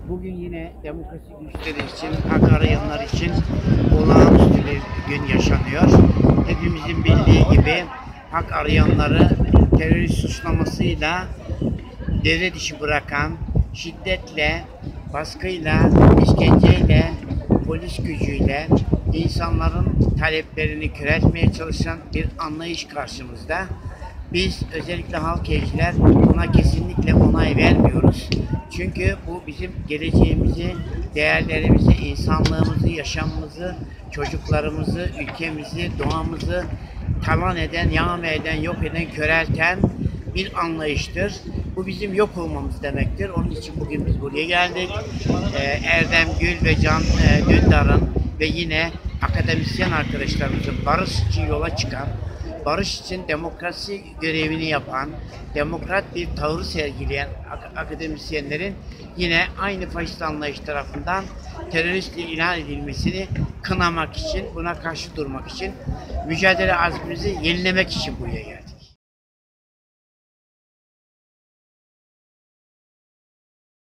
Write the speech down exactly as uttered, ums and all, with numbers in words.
Bugün yine demokrasi güçleri için, hak arayanlar için olağanüstü bir gün yaşanıyor. Hepimizin bildiği gibi hak arayanları terörist suçlamasıyla devre dışı bırakan, şiddetle, baskıyla, işkenceyle, polis gücüyle insanların taleplerini köreltmeye çalışan bir anlayış karşımızda. Biz özellikle halk evciler buna kesinlikle onay vermiyoruz. Çünkü bu bizim geleceğimizi, değerlerimizi, insanlığımızı, yaşamımızı, çocuklarımızı, ülkemizi, doğamızı talan eden, yağma eden, yok eden, körelten bir anlayıştır. Bu bizim yok olmamız demektir. Onun için bugün biz buraya geldik. Ee, Erdem Gül ve Can e, Dündar'ın ve yine akademisyen arkadaşlarımızın barış için yola çıkan, barış için demokrasi görevini yapan, demokrat bir tavır sergileyen akademisyenlerin yine aynı faşist anlayış tarafından teröristle ilan edilmesini kınamak için, buna karşı durmak için, mücadele azmimizi yenilemek için buraya geldik.